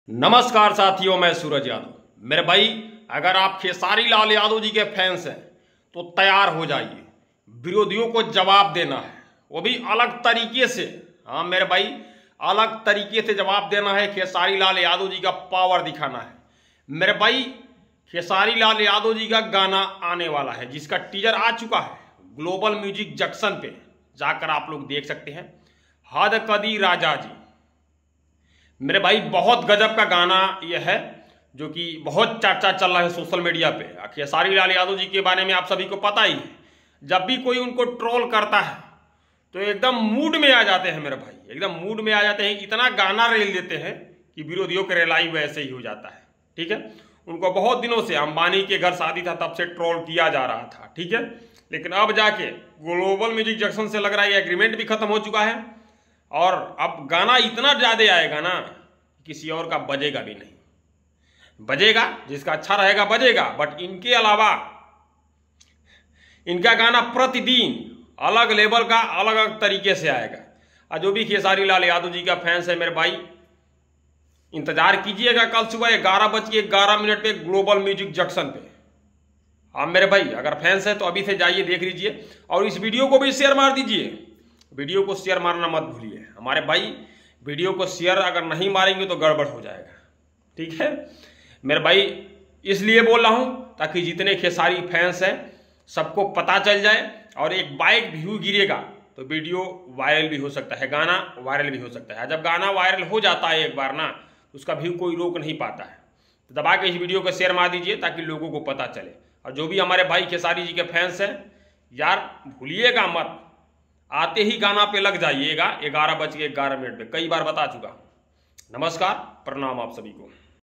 नमस्कार साथियों, मैं सूरज यादव। मेरे भाई, अगर आप खेसारी लाल यादव जी के फैंस हैं तो तैयार हो जाइए। विरोधियों को जवाब देना है, वो भी अलग तरीके से। हाँ मेरे भाई, अलग तरीके से जवाब देना है। खेसारी लाल यादव जी का पावर दिखाना है। मेरे भाई, खेसारी लाल यादव जी का गाना आने वाला है जिसका टीजर आ चुका है। ग्लोबल म्यूजिक जंक्शन पे जाकर आप लोग देख सकते हैं। हद कदी राजा जी, मेरे भाई बहुत गजब का गाना यह है जो कि बहुत चर्चा चल रहा है सोशल मीडिया पे। खेसारी लाल यादव जी के बारे में आप सभी को पता ही है। जब भी कोई उनको ट्रोल करता है तो एकदम मूड में आ जाते हैं मेरे भाई, एकदम मूड में आ जाते हैं। इतना गाना रेल देते हैं कि विरोधियों के रेलाई वैसे ही हो जाता है। ठीक है, उनको बहुत दिनों से अंबानी के घर शादी था तब से ट्रोल किया जा रहा था। ठीक है, लेकिन अब जाके ग्लोबल म्यूजिक जंक्शन से लग रहा है एग्रीमेंट भी खत्म हो चुका है और अब गाना इतना ज्यादा आएगा ना, किसी और का बजेगा भी नहीं। बजेगा जिसका अच्छा रहेगा बजेगा, बट इनके अलावा इनका गाना प्रतिदिन अलग लेवल का अलग अलग तरीके से आएगा। और जो भी खेसारी लाल यादव जी का फैंस है मेरे भाई, इंतजार कीजिएगा कल सुबह 11:11 पे ग्लोबल म्यूजिक जंक्शन पे। हाँ मेरे भाई, अगर फैंस है तो अभी से जाइए, देख लीजिए और इस वीडियो को भी शेयर मार दीजिए। वीडियो को शेयर मारना मत भूलिए हमारे भाई। वीडियो को शेयर अगर नहीं मारेंगे तो गड़बड़ हो जाएगा। ठीक है मेरे भाई, इसलिए बोल रहा हूं ताकि जितने खेसारी फैंस हैं सबको पता चल जाए। और एक बाइक व्यू गिरेगा तो वीडियो वायरल भी हो सकता है, गाना वायरल भी हो सकता है। जब गाना वायरल हो जाता है एक बार ना, तो उसका व्यू कोई रोक नहीं पाता है। तो दबा के इस वीडियो को शेयर मार दीजिए ताकि लोगों को पता चले। और जो भी हमारे भाई खेसारी जी के फैंस हैं यार, भूलिएगा मत, आते ही गाना पे लग जाइएगा 11:11 पे। कई बार बता चुका। नमस्कार, प्रणाम आप सभी को।